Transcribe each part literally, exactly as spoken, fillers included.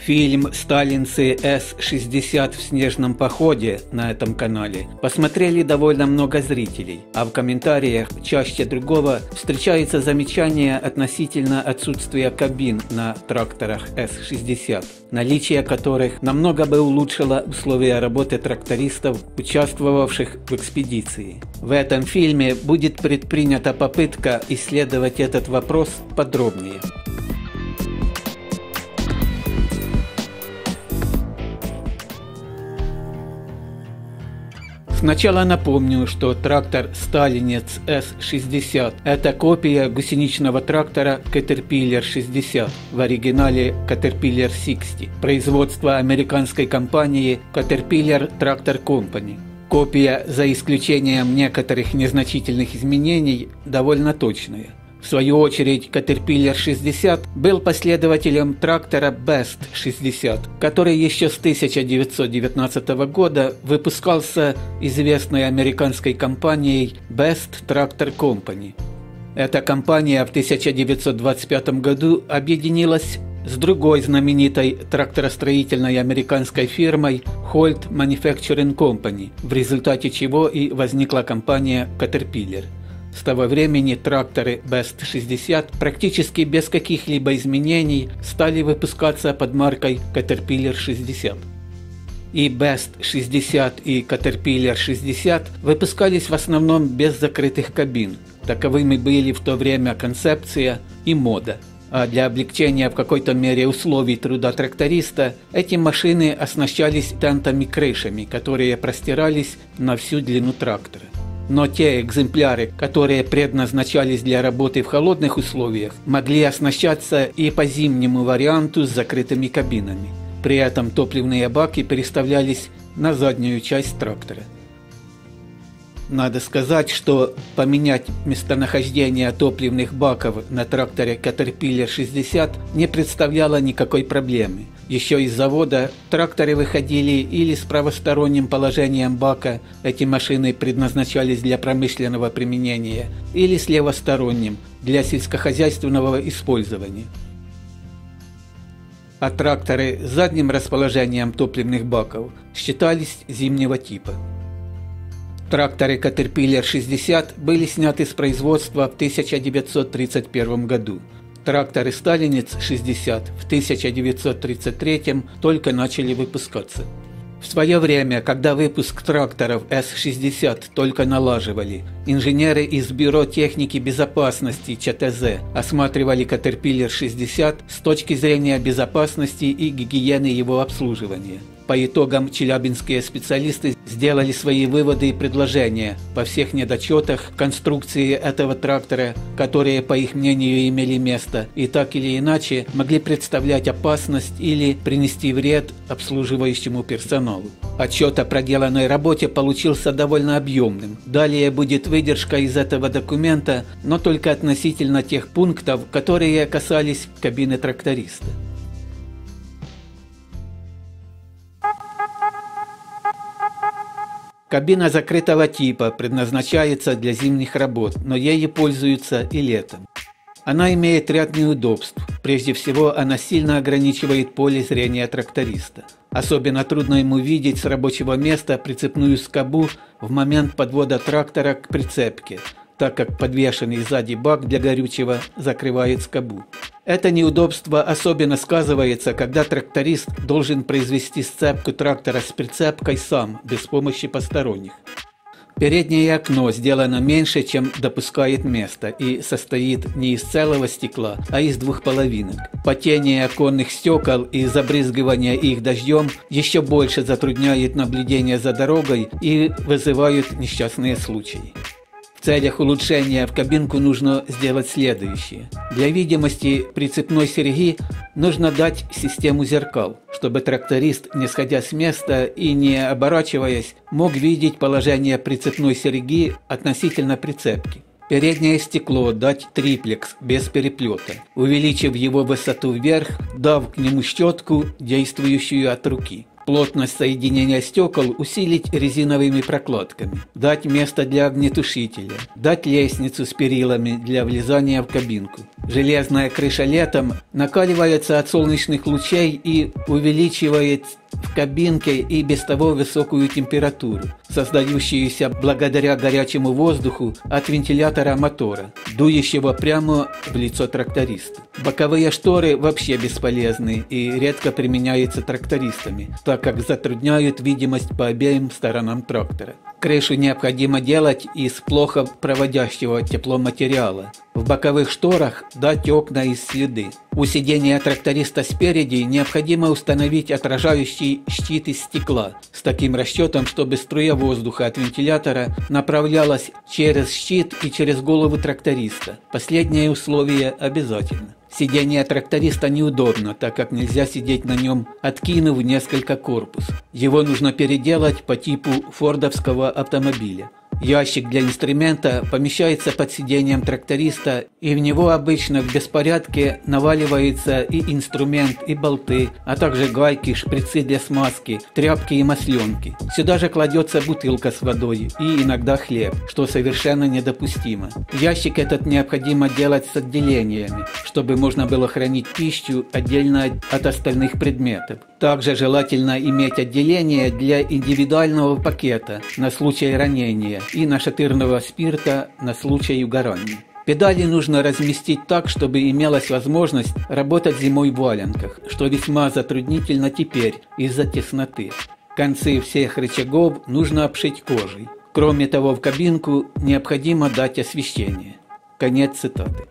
Фильм «Сталинцы С шестьдесят в снежном походе» на этом канале посмотрели довольно много зрителей, а в комментариях чаще другого встречается замечание относительно отсутствия кабин на тракторах С шестьдесят, наличие которых намного бы улучшило условия работы трактористов, участвовавших в экспедиции. В этом фильме будет предпринята попытка исследовать этот вопрос подробнее. Сначала напомню, что трактор «Сталинец С шестьдесят» – это копия гусеничного трактора Caterpillar шестьдесят, в оригинале Caterpillar шестьдесят, производства американской компании Caterpillar Tractor Company. Копия, за исключением некоторых незначительных изменений, довольно точная. В свою очередь, Caterpillar шестьдесят был последователем трактора Best шестьдесят, который еще с тысяча девятьсот девятнадцатого года выпускался известной американской компанией Best Tractor Company. Эта компания в тысяча девятьсот двадцать пятом году объединилась с другой знаменитой тракторостроительной американской фирмой Holt Manufacturing Company, в результате чего и возникла компания Caterpillar. С того времени тракторы Best шестьдесят практически без каких-либо изменений стали выпускаться под маркой Caterpillar шестьдесят. И Best шестьдесят, и Caterpillar шестьдесят выпускались в основном без закрытых кабин. Таковыми были в то время концепция и мода. А для облегчения в какой-то мере условий труда тракториста эти машины оснащались тентами-крышами, которые простирались на всю длину трактора. Но те экземпляры, которые предназначались для работы в холодных условиях, могли оснащаться и по зимнему варианту с закрытыми кабинами. При этом топливные баки переставлялись на заднюю часть трактора. Надо сказать, что поменять местонахождение топливных баков на тракторе Caterpillar шестьдесят не представляло никакой проблемы. Еще из завода тракторы выходили или с правосторонним положением бака, эти машины предназначались для промышленного применения, или с левосторонним, для сельскохозяйственного использования. А тракторы с задним расположением топливных баков считались зимнего типа. Тракторы Caterpillar шестьдесят были сняты с производства в тысяча девятьсот тридцать первом году. Тракторы Сталинец шестьдесят в тысяча девятьсот тридцать третьем только начали выпускаться. В свое время, когда выпуск тракторов С шестьдесят только налаживали, инженеры из Бюро техники безопасности ЧТЗ осматривали Caterpillar шестьдесят с точки зрения безопасности и гигиены его обслуживания. По итогам челябинские специалисты сделали свои выводы и предложения по всех недочетах конструкции этого трактора, которые, по их мнению, имели место и так или иначе могли представлять опасность или принести вред обслуживающему персоналу. Отчет о проделанной работе получился довольно объемным. Далее будет выдержка из этого документа, но только относительно тех пунктов, которые касались кабины тракториста. Кабина закрытого типа предназначается для зимних работ, но ею пользуются и летом. Она имеет ряд неудобств. Прежде всего, она сильно ограничивает поле зрения тракториста. Особенно трудно ему видеть с рабочего места прицепную скобу в момент подвода трактора к прицепке, так как подвешенный сзади бак для горючего закрывает скобу. Это неудобство особенно сказывается, когда тракторист должен произвести сцепку трактора с прицепкой сам, без помощи посторонних. Переднее окно сделано меньше, чем допускает место, и состоит не из целого стекла, а из двух половинок. Потение оконных стекол и забрызгивание их дождем еще больше затрудняет наблюдение за дорогой и вызывают несчастные случаи. В целях улучшения в кабинку нужно сделать следующее. Для видимости прицепной серьги нужно дать систему зеркал, чтобы тракторист, не сходя с места и не оборачиваясь, мог видеть положение прицепной серьги относительно прицепки. Переднее стекло дать триплекс без переплета, увеличив его высоту вверх, дав к нему щетку, действующую от руки. плотность соединения стекол усилить резиновыми прокладками, дать место для огнетушителя, дать лестницу с перилами для влезания в кабинку. Железная крыша летом накаливается от солнечных лучей и увеличивает в кабинке и без того высокую температуру, создающуюся благодаря горячему воздуху от вентилятора мотора, дующего прямо в лицо трактористу. Боковые шторы вообще бесполезны и редко применяются трактористами, так как затрудняют видимость по обеим сторонам трактора. Крышу необходимо делать из плохо проводящего тепло материала. В боковых шторах дать окна из слюды. У сидения тракториста спереди необходимо установить отражающий щит из стекла с таким расчетом, чтобы струя воздуха от вентилятора направлялась через щит и через голову тракториста. Последнее условие обязательно. Сидение тракториста неудобно, так как нельзя сидеть на нем, откинув несколько корпус. Его нужно переделать по типу фордовского автомобиля. Ящик для инструмента помещается под сиденьем тракториста, и в него обычно в беспорядке наваливается и инструмент, и болты, а также гайки, шприцы для смазки, тряпки и масленки. Сюда же кладется бутылка с водой и иногда хлеб, что совершенно недопустимо. Ящик этот необходимо делать с отделениями, чтобы можно было хранить пищу отдельно от остальных предметов. Также желательно иметь отделение для индивидуального пакета на случай ранения и нашатырного спирта на случай угорания. Педали нужно разместить так, чтобы имелась возможность работать зимой в валенках, что весьма затруднительно теперь из-за тесноты. Концы всех рычагов нужно обшить кожей. Кроме того, в кабинку необходимо дать освещение. Конец цитаты.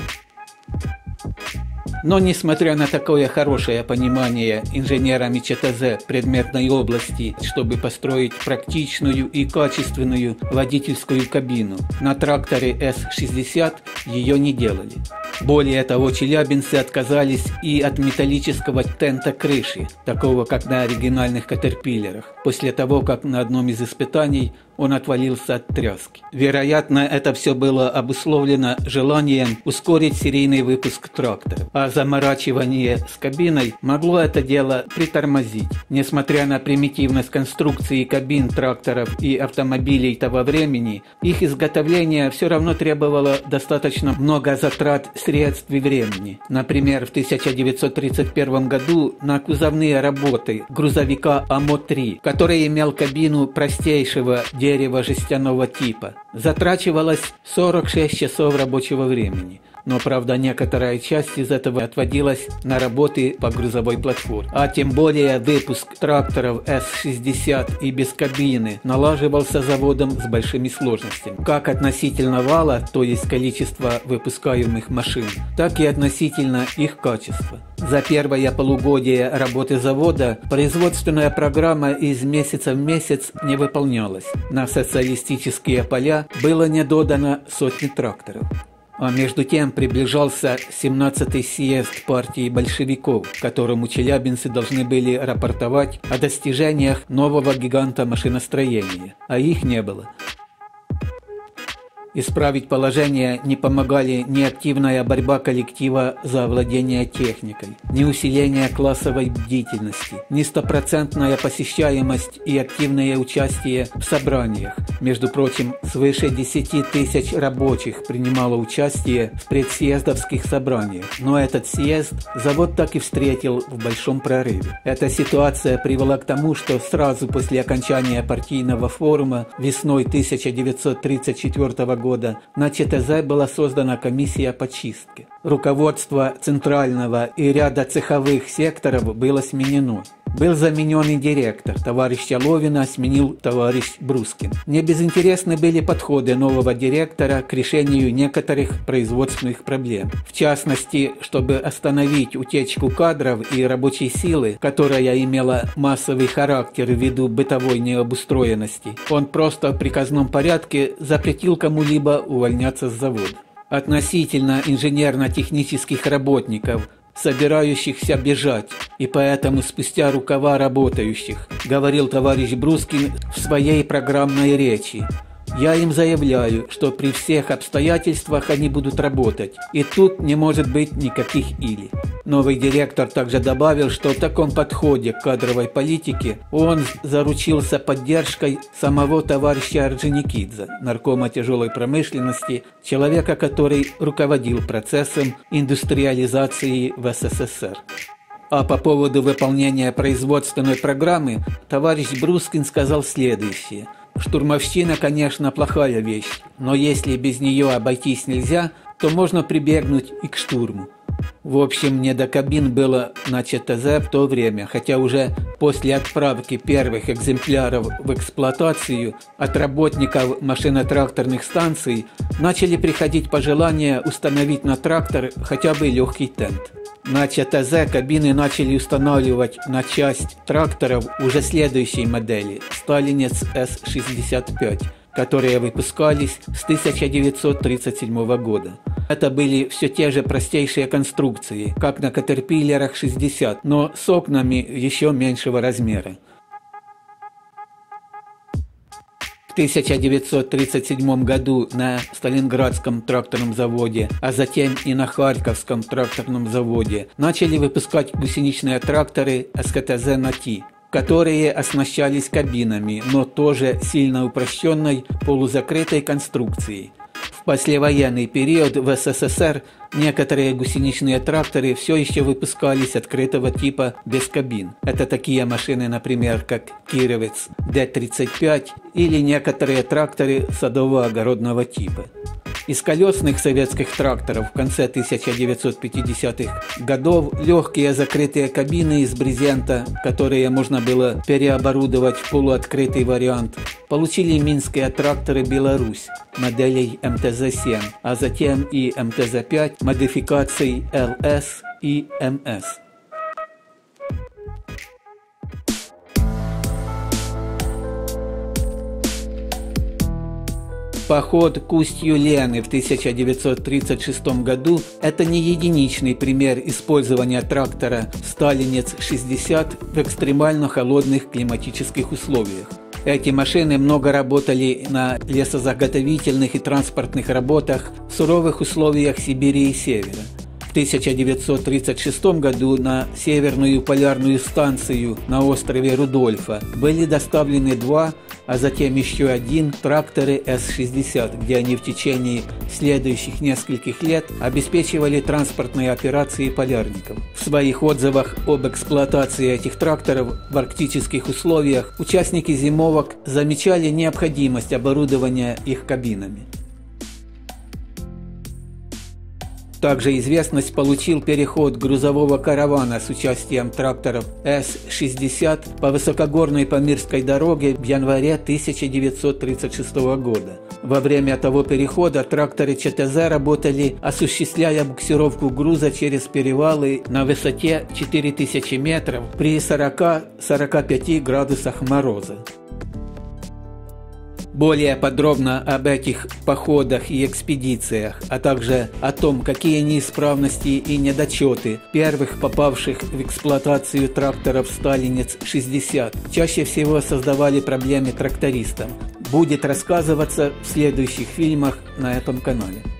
Но несмотря на такое хорошее понимание инженерами ЧТЗ предметной области, чтобы построить практичную и качественную водительскую кабину, на тракторе эс шестьдесят ее не делали. Более того, челябинцы отказались и от металлического тента крыши, такого как на оригинальных катерпиллерах, после того, как на одном из испытаний он отвалился от тряски. Вероятно, это все было обусловлено желанием ускорить серийный выпуск тракторов, а заморачивание с кабиной могло это дело притормозить. Несмотря на примитивность конструкции кабин тракторов и автомобилей того времени, их изготовление все равно требовало достаточно много затрат средств и времени. Например, в тысяча девятьсот тридцать первом году на кузовные работы грузовика АМО три, который имел кабину простейшего дерева жестяного типа, затрачивалось сорок шесть часов рабочего времени. Но, правда, некоторая часть из этого отводилась на работы по грузовой платформе. А тем более выпуск тракторов эс шестьдесят и без кабины налаживался заводом с большими сложностями. Как относительно вала, то есть количества выпускаемых машин, так и относительно их качества. За первое полугодие работы завода производственная программа из месяца в месяц не выполнялась. На социалистические поля было не додано сотни тракторов. А между тем приближался семнадцатый съезд партии большевиков, которому челябинцы должны были рапортовать о достижениях нового гиганта машиностроения, а их не было. Исправить положение не помогали ни активная борьба коллектива за овладение техникой, ни усиление классовой бдительности, ни стопроцентная посещаемость и активное участие в собраниях. Между прочим, свыше десяти тысяч рабочих принимало участие в предсъездовских собраниях, но этот съезд завод так и встретил в большом прорыве. Эта ситуация привела к тому, что сразу после окончания партийного форума весной тысяча девятьсот тридцать четвёртого года года на ЧТЗ была создана комиссия по чистке. Руководство центрального и ряда цеховых секторов было сменено. Был заменен и директор, товарищ Ловина сменил товарищ Брускин. Не безинтересны были подходы нового директора к решению некоторых производственных проблем. В частности, чтобы остановить утечку кадров и рабочей силы, которая имела массовый характер ввиду бытовой необустроенности, он просто в приказном порядке запретил кому-либо увольняться с завода. Относительно инженерно-технических работников, собирающихся бежать, и поэтому спустя рукава работающих, говорил товарищ Брускин в своей программной речи. Я им заявляю, что при всех обстоятельствах они будут работать, и тут не может быть никаких «или». Новый директор также добавил, что в таком подходе к кадровой политике он заручился поддержкой самого товарища Орджоникидзе, наркома тяжелой промышленности, человека, который руководил процессом индустриализации в СССР. А по поводу выполнения производственной программы товарищ Брускин сказал следующее. Штурмовщина, конечно, плохая вещь, но если без нее обойтись нельзя, то можно прибегнуть и к штурму. В общем, не до кабин было на ЧТЗ в то время, хотя уже после отправки первых экземпляров в эксплуатацию от работников машино-тракторных станций начали приходить пожелания установить на трактор хотя бы легкий тент. На ЧТЗ кабины начали устанавливать на часть тракторов уже следующей модели «Сталинец С шестьдесят пять», которые выпускались с тысяча девятьсот тридцать седьмого года. Это были все те же простейшие конструкции, как на Caterpillar шестьдесят, но с окнами еще меньшего размера. В тысяча девятьсот тридцать седьмом году на Сталинградском тракторном заводе, а затем и на Харьковском тракторном заводе начали выпускать гусеничные тракторы СКТЗ НАТИ, которые оснащались кабинами, но тоже сильно упрощенной полузакрытой конструкцией. В послевоенный период в СССР некоторые гусеничные тракторы все еще выпускались открытого типа без кабин. Это такие машины, например, как Кировец Д тридцать пять или некоторые тракторы садово-огородного типа. Из колесных советских тракторов в конце тысяча девятьсот пятидесятых годов легкие закрытые кабины из брезента, которые можно было переоборудовать в полуоткрытый вариант, получили минские тракторы «Беларусь» моделей эм тэ зэ семь, а затем и эм тэ зэ пять модификаций эл эс и эм эс. Поход к устью Лены в тысяча девятьсот тридцать шестом году – это не единичный пример использования трактора «Сталинец шестьдесят» в экстремально холодных климатических условиях. Эти машины много работали на лесозаготовительных и транспортных работах в суровых условиях Сибири и Севера. В тысяча девятьсот тридцать шестом году на Северную полярную станцию на острове Рудольфа были доставлены два, а затем еще один тракторы С шестьдесят, где они в течение следующих нескольких лет обеспечивали транспортные операции полярников. В своих отзывах об эксплуатации этих тракторов в арктических условиях участники зимовок замечали необходимость оборудования их кабинами. Также известность получил переход грузового каравана с участием тракторов С шестьдесят по высокогорной Памирской дороге в январе тысяча девятьсот тридцать шестого года. Во время того перехода тракторы ЧТЗ работали, осуществляя буксировку груза через перевалы на высоте четыре тысячи метров при сорока-сорока пяти градусах мороза. Более подробно об этих походах и экспедициях, а также о том, какие неисправности и недочеты первых попавших в эксплуатацию тракторов «Сталинец шестьдесят» чаще всего создавали проблемы трактористам, будет рассказываться в следующих фильмах на этом канале.